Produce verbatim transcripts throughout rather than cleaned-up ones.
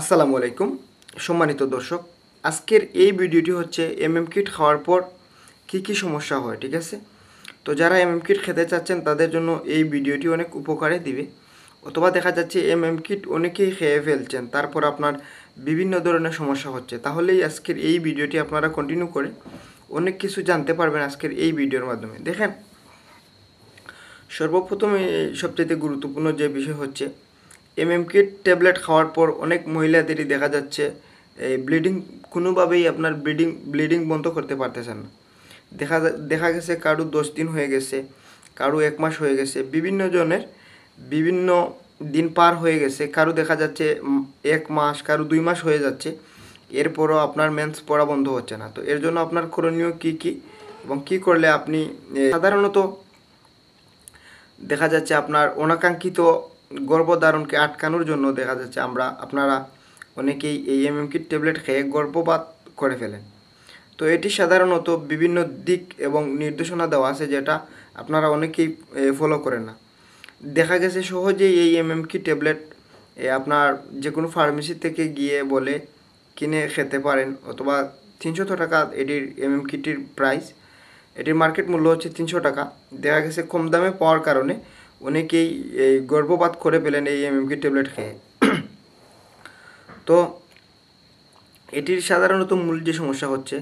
আসসালামু আলাইকুম সম্মানিত দর্শক, আজকের এই ভিডিওটি হচ্ছে এমএমকিট খাওয়ার পর কি কি সমস্যা হয়। ঠিক আছে, তো যারা এমএমকিট খেতে চাচ্ছেন তাদের জন্য এই ভিডিওটি অনেক উপকারে দিবে। অথবা দেখা যাচ্ছে এমএমকিট অনেকেই খেয়ে ফেলছেন, তারপর আপনার বিভিন্ন ধরনের সমস্যা হচ্ছে, তাহলেই আজকের এই ভিডিওটি আপনারা কন্টিনিউ করে অনেক কিছু জানতে পারবেন আজকের এই ভিডিওর মাধ্যমে। দেখেন, সর্বপ্রথমে সবচেয়ে গুরুত্বপূর্ণ যে বিষয় হচ্ছে এমএমকিট ট্যাবলেট খাওয়ার পর অনেক মহিলাদেরই দেখা যাচ্ছে এই ব্লিডিং কোনোভাবেই আপনার ব্লিডিং ব্লিডিং বন্ধ করতে পারতেছেন না। দেখা দেখা গেছে কারো দশ দিন হয়ে গেছে, কারো এক মাস হয়ে গেছে, বিভিন্ন জনের বিভিন্ন দিন পার হয়ে গেছে, কারো দেখা যাচ্ছে এক মাস, কারো দুই মাস হয়ে যাচ্ছে, এরপরও আপনার মেন্স পড়া বন্ধ হচ্ছে না। তো এর জন্য আপনার করণীয় কী কী এবং কী করলে আপনি সাধারণত দেখা যাচ্ছে আপনার অনাকাঙ্ক্ষিত গর্ভধারণকে আটকানোর জন্য দেখা যাচ্ছে আমরা আপনারা অনেকেই এই এমএমকিট ট্যাবলেট খেয়ে গর্ভপাত করে ফেলেন। তো এটি সাধারণত বিভিন্ন দিক এবং নির্দেশনা দেওয়া আছে, যেটা আপনারা অনেকেই ফলো করেন না। দেখা গেছে সহজেই এই এমএমকিট ট্যাবলেট আপনার যে কোনো ফার্মেসি থেকে গিয়ে বলে কিনে খেতে পারেন, অথবা তিনশো টাকা এটির এমএমকিটির প্রাইস, এটির মার্কেট মূল্য হচ্ছে তিনশো টাকা। দেখা গেছে কম দামে পাওয়ার কারণে অনেকেই এই গর্ভপাত করে পেলেন এই এমএমকিট ট্যাবলেট খেয়ে। তো এটির সাধারণত মূল যে সমস্যা হচ্ছে,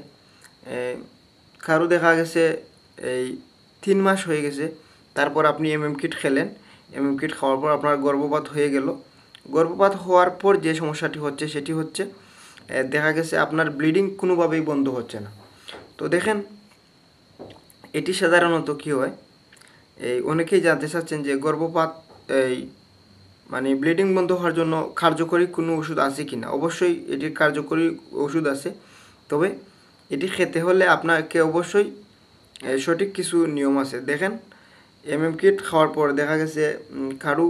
কারো দেখা গেছে এই তিন মাস হয়ে গেছে, তারপর আপনি এমএমকিট খেলেন, এমএমকিট খাওয়ার পর আপনার গর্ভপাত হয়ে গেল। গর্ভপাত হওয়ার পর যে সমস্যাটি হচ্ছে সেটি হচ্ছে দেখা গেছে আপনার ব্লিডিং কোনোভাবেই বন্ধ হচ্ছে না। তো দেখেন, এটি সাধারণত কী হয়, এই অনেকেই জানতে চাচ্ছেন যে গর্ভপাত এই মানে ব্লিডিং বন্ধ হওয়ার জন্য কার্যকরী কোনো ওষুধ আছে কি না। অবশ্যই এটির কার্যকরী ওষুধ আছে, তবে এটি খেতে হলে আপনাকে অবশ্যই সঠিক কিছু নিয়ম আছে। দেখেন, এমএমকিট খাওয়ার পর দেখা গেছে কারু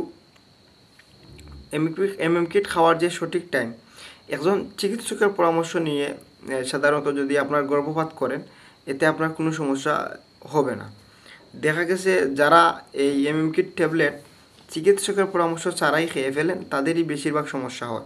এমএমকিট এমএমকিট খাওয়ার যে সঠিক টাইম, একজন চিকিৎসকের পরামর্শ নিয়ে সাধারণত যদি আপনার গর্ভপাত করেন, এতে আপনার কোনো সমস্যা হবে না। দেখা গেছে যারা এই এমএমকিট ট্যাবলেট চিকিৎসকের পরামর্শ ছাড়াই খেয়ে ফেলেন, তাদেরই বেশিরভাগ সমস্যা হয়।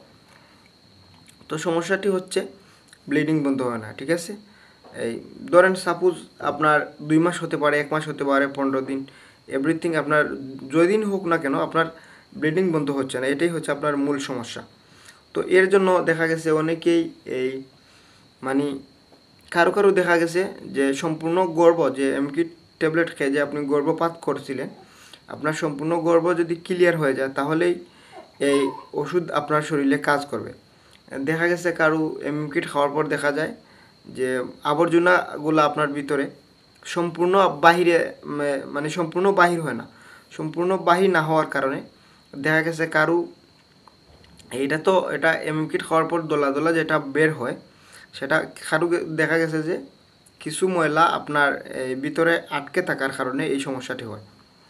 তো সমস্যাটি হচ্ছে ব্লিডিং বন্ধ হয় না। ঠিক আছে, এই ধরেন সাপোজ আপনার দুই মাস হতে পারে, এক মাস হতে পারে, পনেরো দিন, এভরিথিং আপনার যদিন হোক না কেন আপনার ব্লিডিং বন্ধ হচ্ছে না, এটাই হচ্ছে আপনার মূল সমস্যা। তো এর জন্য দেখা গেছে অনেকেই এই মানে কারো কারো দেখা গেছে যে সম্পূর্ণ গর্ভ, যে এমএমকিট ট্যাবলেট খেয়ে যে আপনি গর্ভপাত করছিলেন, আপনার সম্পূর্ণ গর্ভ যদি ক্লিয়ার হয়ে যায় তাহলেই এই ওষুধ আপনার শরীরে কাজ করবে। দেখা গেছে কারো এমএমকিট খাওয়ার পর দেখা যায় যে আবর্জনাগুলো আপনার ভিতরে সম্পূর্ণ বাহিরে মানে সম্পূর্ণ বাহির হয় না, সম্পূর্ণ বাহির না হওয়ার কারণে দেখা গেছে কারো এইটা তো এটা এমএমকিট খাওয়ার পর দোলা দোলা যেটা বের হয়, সেটা কারো দেখা গেছে যে কিছু ময়লা আপনার ভিতরে আটকে থাকার কারণে এই সমস্যাটি হয়।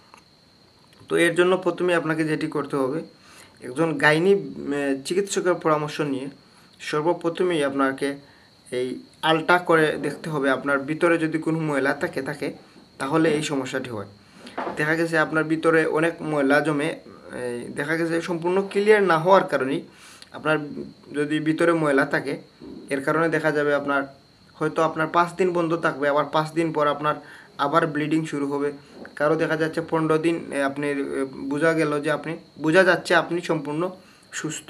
তো এর জন্য প্রথমে আপনাকে যেটি করতে হবে, একজন গাইনি চিকিৎসকের পরামর্শ নিয়ে সর্বপ্রথমেই আপনাকে এই আলট্রা করে দেখতে হবে আপনার ভিতরে যদি কোনো ময়লা থাকে থাকে তাহলে এই সমস্যাটি হয়। দেখা গেছে আপনার ভিতরে অনেক ময়লা জমে, দেখা গেছে সম্পূর্ণ ক্লিয়ার না হওয়ার কারণেই আপনার যদি ভিতরে ময়লা থাকে, এর কারণে দেখা যাবে আপনার হয়তো আপনার পাঁচ দিন বন্ধ থাকবে, আবার পাঁচ দিন পর আপনার আবার ব্লিডিং শুরু হবে। কারো দেখা যাচ্ছে পনেরো দিন আপনি বোঝা গেল যে আপনি বোঝা যাচ্ছে আপনি সম্পূর্ণ সুস্থ,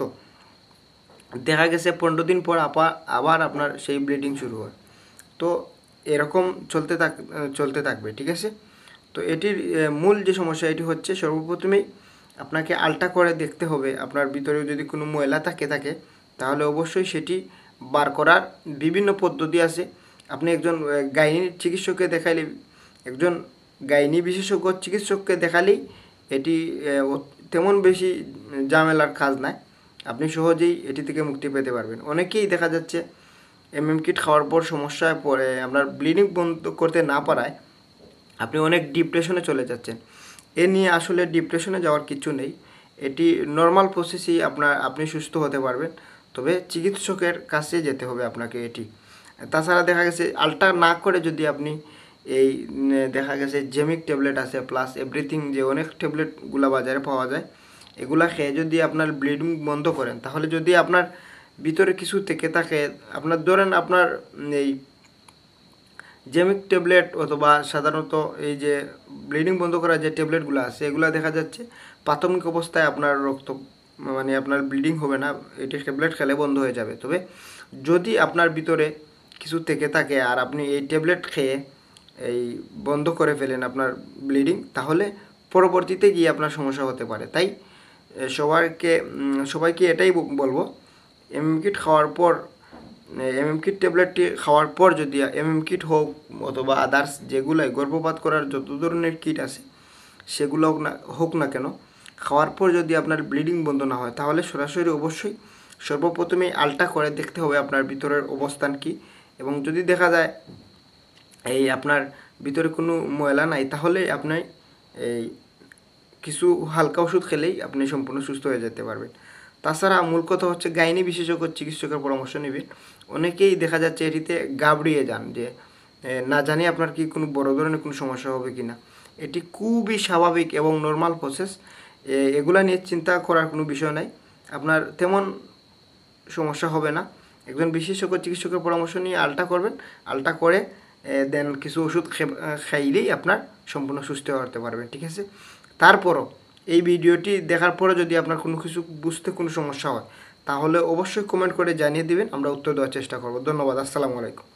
দেখা গেছে পনেরো দিন পর আবার আবার আপনার সেই ব্লিডিং শুরু হয়। তো এরকম চলতে থাক চলতে থাকবে। ঠিক আছে, তো এটির মূল যে সমস্যা এটি হচ্ছে সর্বপ্রথমেই আপনাকে আলট্রা করে দেখতে হবে আপনার ভিতরে যদি কোনো ময়লা থাকে থাকে তাহলে অবশ্যই সেটি বার করার বিভিন্ন পদ্ধতি আছে। আপনি একজন গাইনি চিকিৎসককে দেখাইলে, একজন গাইনি বিশেষজ্ঞ চিকিৎসককে দেখালেই এটি তেমন বেশি ঝামেলার কাজ নয়, আপনি সহজেই এটি থেকে মুক্তি পেতে পারবেন। অনেকেই দেখা যাচ্ছে এমএমকিট খাওয়ার পর সমস্যায় পড়ে আপনার ব্লিডিং বন্ধ করতে না পারায় আপনি অনেক ডিপ্রেশনে চলে যাচ্ছেন। এ নিয়ে আসলে ডিপ্রেশনে যাওয়ার কিছু নেই, এটি নর্মাল প্রসেসেই আপনার আপনি সুস্থ হতে পারবেন, তবে চিকিৎসকের কাছে যেতে হবে আপনাকে এটি। তাছাড়া দেখা গেছে আলট্রা না করে যদি আপনি এই দেখা গেছে জেমিক ট্যাবলেট আছে প্লাস এভরিথিং, যে অনেক ট্যাবলেটগুলো বাজারে পাওয়া যায়, এগুলা খেয়ে যদি আপনার ব্লিডিং বন্ধ করেন তাহলে যদি আপনার ভিতরে কিছু থেকে থাকে, আপনার ধরেন আপনার এই জেমিক ট্যাবলেট অথবা সাধারণত এই যে ব্লিডিং বন্ধ করার যে ট্যাবলেটগুলো আছে এগুলো দেখা যাচ্ছে প্রাথমিক অবস্থায় আপনার রক্ত মানে আপনার ব্লিডিং হবে না, এটি ট্যাবলেট খেলে বন্ধ হয়ে যাবে। তবে যদি আপনার ভিতরে কিছু থেকে থাকে আর আপনি এই ট্যাবলেট খেয়ে এই বন্ধ করে ফেলেন আপনার ব্লিডিং, তাহলে পরবর্তীতে গিয়ে আপনার সমস্যা হতে পারে। তাই সবাইকে সবাইকে এটাই বলবো, এমএমকিট খাওয়ার পর এমএমকিট ট্যাবলেটটি খাওয়ার পর যদি এমএমকিট হোক অথবা আদার্স যেগুলাই গর্ভপাত করার যত ধরনের কিট আছে সেগুলো হোক না হোক না কেন, খাওয়ার পর যদি আপনার ব্লিডিং বন্ধ না হয় তাহলে সরাসরি অবশ্যই সর্বপ্রথমেই আলট্রা করে দেখতে হবে আপনার ভিতরের অবস্থান কি, এবং যদি দেখা যায় এই আপনার ভিতরে কোনো ময়লা নাই তাহলে আপনি এই কিছু হালকা ওষুধ খেলেই আপনি সম্পূর্ণ সুস্থ হয়ে যেতে পারবেন। তাছাড়া মূল কথা হচ্ছে গাইনি বিশেষজ্ঞ চিকিৎসকের পরামর্শ নেবেন। অনেকেই দেখা যাচ্ছে এটিতে ঘাবড়িয়ে যান যে না জানি আপনার কি কোনো বড় ধরনের কোনো সমস্যা হবে কি না। এটি খুবই স্বাভাবিক এবং নর্মাল প্রসেস, এগুলা নিয়ে চিন্তা করার কোনো বিষয় নাই, আপনার তেমন সমস্যা হবে না। একজন বিশেষজ্ঞ চিকিৎসকের পরামর্শ নিয়ে আলট্রা করবেন, আলট্রা করে দেন কিছু ওষুধ খাইলেই আপনার সম্পূর্ণ সুস্থ হতে পারবেন, ঠিক আছে। তারপরও এই ভিডিওটি দেখার পরে যদি আপনার কোনো কিছু বুঝতে কোনো সমস্যা হয় তাহলে অবশ্যই কমেন্ট করে জানিয়ে দিবেন, আমরা উত্তর দেওয়ার চেষ্টা করব। ধন্যবাদ, আসসালামু আলাইকুম।